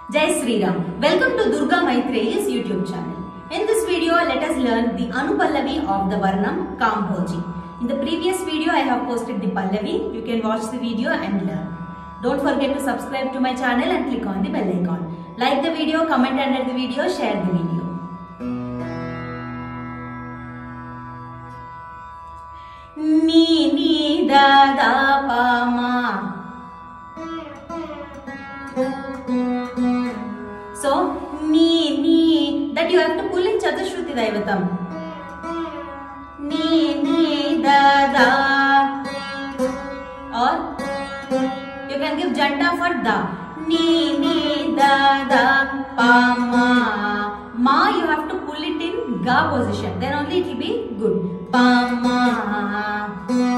Jai Sri Ram. Welcome to Durga Maitreyi's YouTube channel. In this video, let us learn the Anupallavi of the Varnam Kambhoji. In the previous video, I have posted the Pallavi. You can watch the video and learn. Don't forget to subscribe to my channel and click on the bell icon. Like the video, comment under the video, share the video. Ni ni da da pa ma. So, ni, that you have to pull in Chaturshruti Daivatam. Ni, da. Or, you can give janta for da. Ni, da, pa, ma. Ma, you have to pull it in ga position. Then only it will be good. Pa, ma.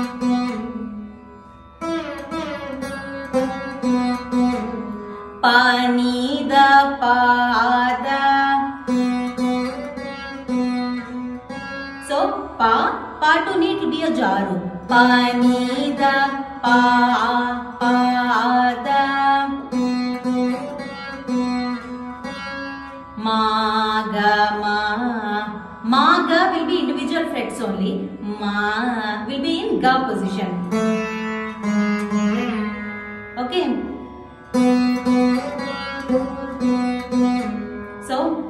Pani da pa da. So pa to need to be a jaru. Pani da pa da. Ma ga will be individual frets only. Ma will be in ga position. Okay. So,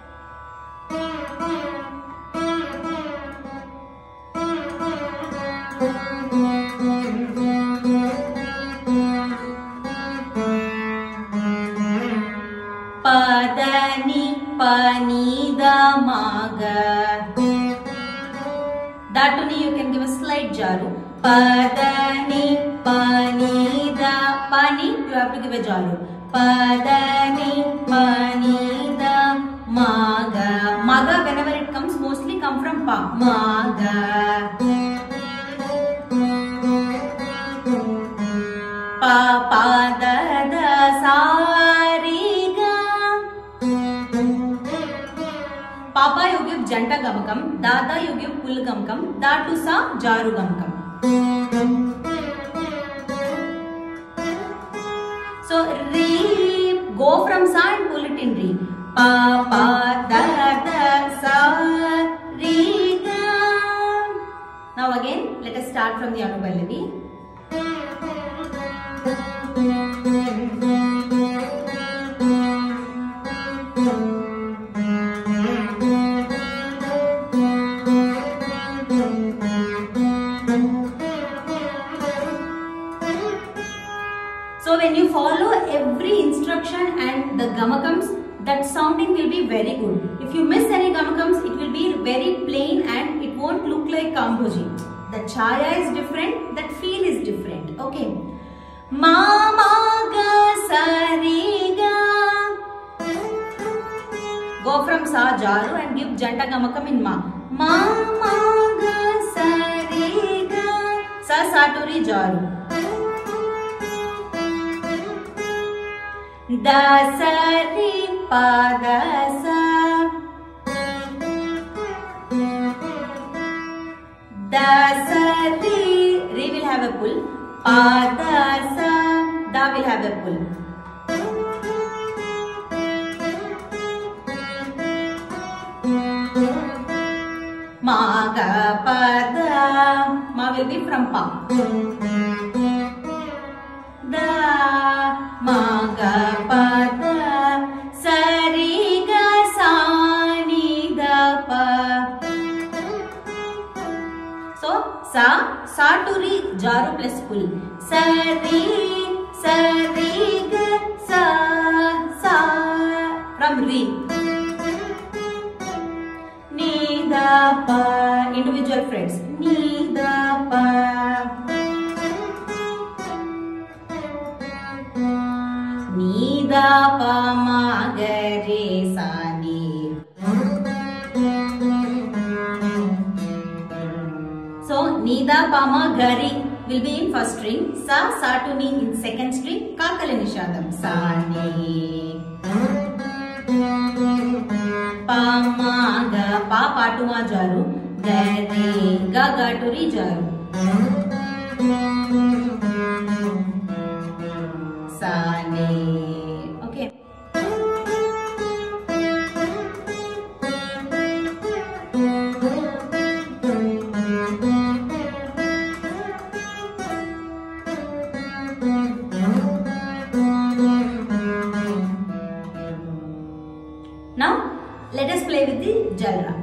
Padani pani da maga. That only you can give a slight jaru. Padani pani da pani. You have to give a jaru. Padani pani da maga. Maga whenever it comes mostly come from pa. Maga. Pa da sa re ga. Papa you give janta gamakam. Dada you give pull gamakam. Da to sa jaru gamakam. So, re, go from sa and pull it in re. Pa, da, sa, re, ga. Now again, let us start from the Anupallavi. So when you follow every instruction and the gamakams, that sounding will be very good. If you miss any gamakams, it will be very plain and it won't look like Kambhoji. The chaya is different, that feel is different. Okay. Ma, ga, sa, re, ga. Go from sa, jaru and give janta gamakam in ma. Ma, ga, sa, re, ga. Sa, to re, jaru. Da sa re pa da sa. Da sa re will have a pull. Pa da sa, da will have a pull. Ma ga pa da, ma will be from pa. Da, ma ga pa da, sa re ga sa ni da pa. So, sa to re, jaru plus pull. Sa re ga sa, from re. Ni da pa, individual frets. Ni da pa. Ni da pa ma ga re sa ni. So, ni da pa ma ga re will be in first string. Sa to ni in second string. Kakala nishadam. Sa ni. Pa ma ga, pa to ma jaru. Ga re, ga to re jaru. Sa ni. Okay. Now let us play with the Jalra.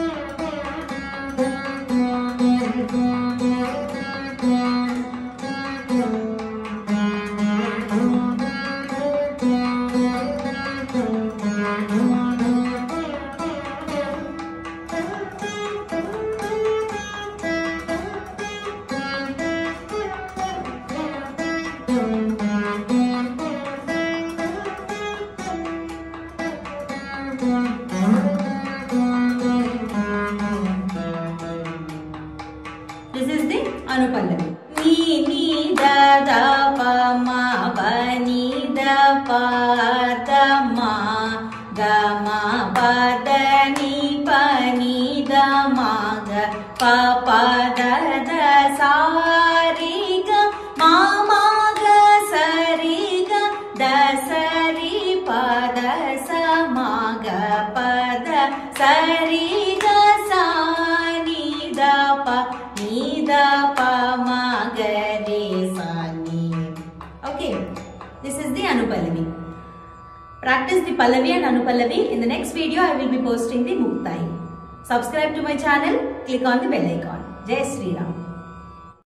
This is the Anupallavi. Ni ni da da pa ma pa ni da pa da ma ga ma pa da ni pa ni da ma ga pa pa da da sa ri ga ma ma ga sa ri ga da sa ri pa da sa ma ga pa da sa ri ga sa ni da pa ni da pa ma ga re sa ni. Okay, this is the Anupallavi. Practice the Pallavi and Anupallavi. In the next video, I will be posting the Muktai. Subscribe to my channel. Click on the bell icon. Jai Shri Ram.